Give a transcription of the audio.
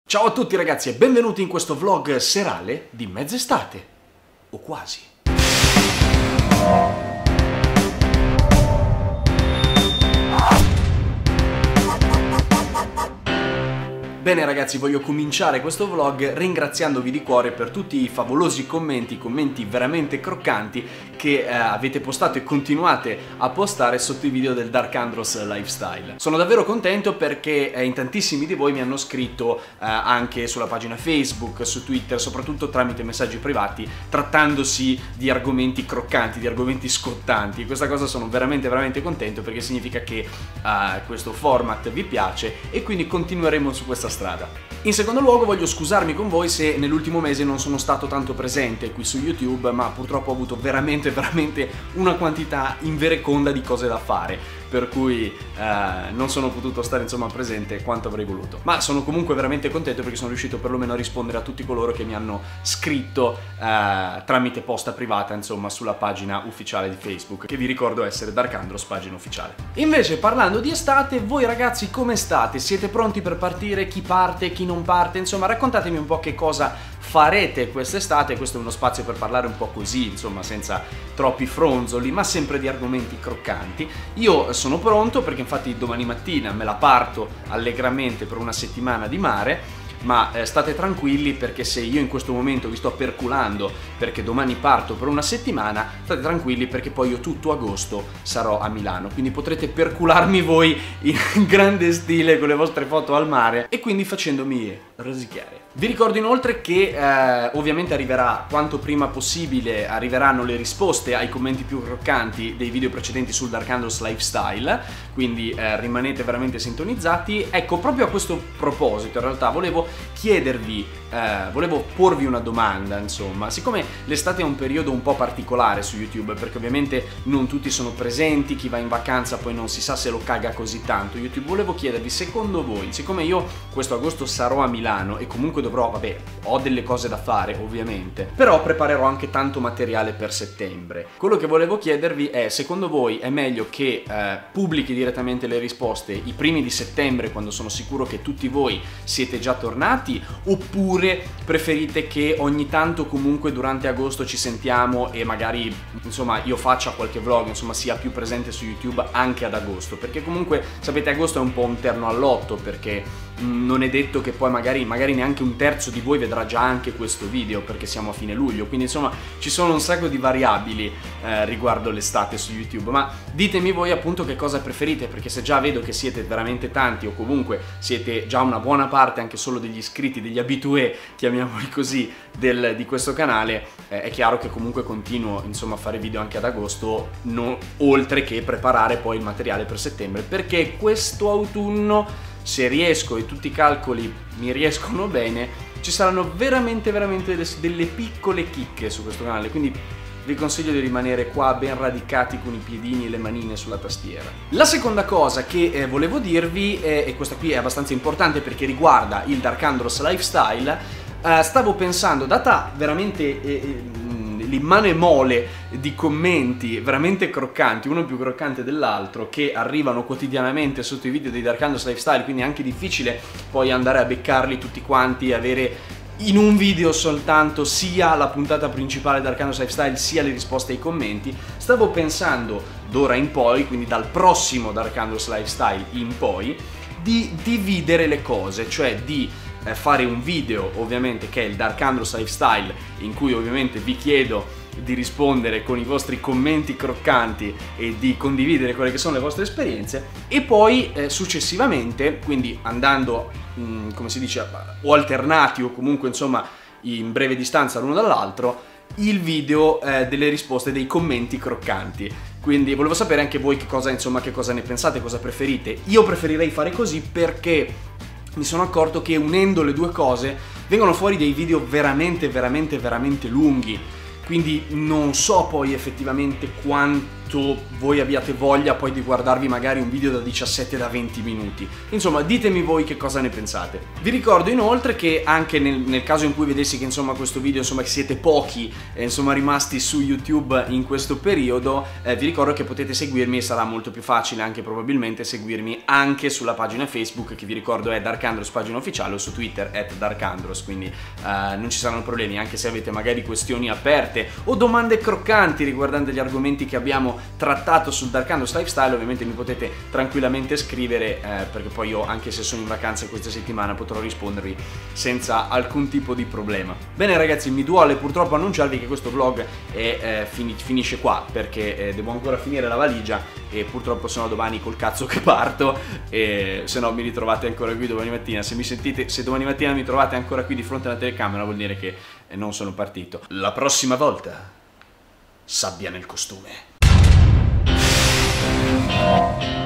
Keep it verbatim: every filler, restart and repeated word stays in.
Ciao a tutti ragazzi e benvenuti in questo vlog serale di mezz'estate, o quasi. Bene ragazzi, voglio cominciare questo vlog ringraziandovi di cuore per tutti i favolosi commenti, commenti veramente croccanti che eh, avete postato e continuate a postare sotto i video del Dark Andros Lifestyle. Sono davvero contento perché eh, in tantissimi di voi mi hanno scritto eh, anche sulla pagina Facebook, su Twitter, soprattutto tramite messaggi privati, trattandosi di argomenti croccanti, di argomenti scottanti. Questa cosa sono veramente veramente contento perché significa che eh, questo format vi piace e quindi continueremo su questa strada. In secondo luogo voglio scusarmi con voi se nell'ultimo mese non sono stato tanto presente qui su YouTube, ma purtroppo ho avuto veramente veramente una quantità invereconda di cose da fare, per cui eh, non sono potuto stare insomma presente quanto avrei voluto. Ma sono comunque veramente contento perché sono riuscito perlomeno a rispondere a tutti coloro che mi hanno scritto eh, tramite posta privata insomma sulla pagina ufficiale di Facebook, che vi ricordo essere Dark Andros pagina ufficiale. Invece parlando di estate, voi ragazzi come state? Siete pronti per partire? Chi parte, chi non parte? Insomma raccontatemi un po' che cosa farete quest'estate. Questo è uno spazio per parlare un po' così, insomma senza troppi fronzoli, ma sempre di argomenti croccanti. Io sono pronto perché infatti domani mattina me la parto allegramente per una settimana di mare, ma eh, state tranquilli perché se io in questo momento vi sto perculando perché domani parto per una settimana, state tranquilli perché poi io tutto agosto sarò a Milano, quindi potrete percularmi voi in grande stile con le vostre foto al mare e quindi facendomi rosicchiare. Vi ricordo inoltre che eh, ovviamente arriverà quanto prima possibile, arriveranno le risposte ai commenti più croccanti dei video precedenti sul Dark Andros Lifestyle, quindi eh, rimanete veramente sintonizzati. Ecco, proprio a questo proposito in realtà volevo chiedervi, eh, volevo porvi una domanda, insomma, siccome l'estate è un periodo un po' particolare su YouTube, perché ovviamente non tutti sono presenti, chi va in vacanza poi non si sa se lo caga così tanto YouTube, volevo chiedervi, secondo voi, siccome io questo agosto sarò a Milano e comunque dovrò, vabbè, ho delle cose da fare ovviamente, però preparerò anche tanto materiale per settembre. Quello che volevo chiedervi è, secondo voi è meglio che eh, pubblichi direttamente le risposte i primi di settembre, quando sono sicuro che tutti voi siete già tornati, oppure preferite che ogni tanto comunque durante agosto ci sentiamo e magari insomma io faccia qualche vlog, insomma sia più presente su YouTube anche ad agosto? Perché comunque sapete, agosto è un po' un terno al lotto, perché non è detto che poi magari, magari neanche un terzo di voi vedrà già anche questo video, perché siamo a fine luglio, quindi insomma ci sono un sacco di variabili eh, riguardo l'estate su YouTube. Ma ditemi voi appunto che cosa preferite, perché se già vedo che siete veramente tanti o comunque siete già una buona parte anche solo degli iscritti, degli abitué, chiamiamoli così, del, di questo canale, eh, è chiaro che comunque continuo insomma a fare video anche ad agosto, no, oltre che preparare poi il materiale per settembre, perché questo autunno, se riesco e tutti i calcoli mi riescono bene, ci saranno veramente veramente delle, delle piccole chicche su questo canale, quindi vi consiglio di rimanere qua ben radicati con i piedini e le manine sulla tastiera. La seconda cosa che eh, volevo dirvi, eh, e questa qui è abbastanza importante perché riguarda il Dark Andros Lifestyle, eh, stavo pensando, data veramente eh, l'immane mole di commenti veramente croccanti, uno più croccante dell'altro, che arrivano quotidianamente sotto i video dei Dark Andros Lifestyle, quindi è anche difficile poi andare a beccarli tutti quanti e avere in un video soltanto sia la puntata principale Dark Andros Lifestyle sia le risposte ai commenti. Stavo pensando d'ora in poi, quindi dal prossimo Dark Andros Lifestyle in poi, di dividere le cose, cioè di eh, fare un video ovviamente che è il Dark Andros Lifestyle, in cui ovviamente vi chiedo di rispondere con i vostri commenti croccanti e di condividere quelle che sono le vostre esperienze, e poi eh, successivamente, quindi andando mh, come si dice, o alternati o comunque insomma in breve distanza l'uno dall'altro, il video eh, delle risposte dei commenti croccanti. Quindi volevo sapere anche voi che cosa, insomma, che cosa ne pensate, cosa preferite. Io preferirei fare così perché mi sono accorto che unendo le due cose vengono fuori dei video veramente veramente veramente lunghi, quindi non so poi effettivamente quanto quanto voi abbiate voglia poi di guardarvi magari un video da diciassette da venti minuti. Insomma, ditemi voi che cosa ne pensate. Vi ricordo inoltre che anche nel, nel caso in cui vedessi che insomma questo video, insomma, che siete pochi eh, insomma rimasti su YouTube in questo periodo, eh, vi ricordo che potete seguirmi e sarà molto più facile anche probabilmente seguirmi anche sulla pagina Facebook, che vi ricordo è Darkandros pagina ufficiale, o su Twitter at Darkandros, quindi eh, non ci saranno problemi, anche se avete magari questioni aperte o domande croccanti riguardanti gli argomenti che abbiamo trattato sul Darkandros Lifestyle. Ovviamente mi potete tranquillamente scrivere, eh, perché poi io, anche se sono in vacanza questa settimana, potrò rispondervi senza alcun tipo di problema. Bene ragazzi, mi duole purtroppo annunciarvi che questo vlog è, eh, fin finisce qua, perché eh, devo ancora finire la valigia e purtroppo sono domani col cazzo che parto, e se no mi ritrovate ancora qui domani mattina. Se mi sentite, se domani mattina mi trovate ancora qui di fronte alla telecamera, vuol dire che eh, non sono partito. La prossima volta, sabbia nel costume.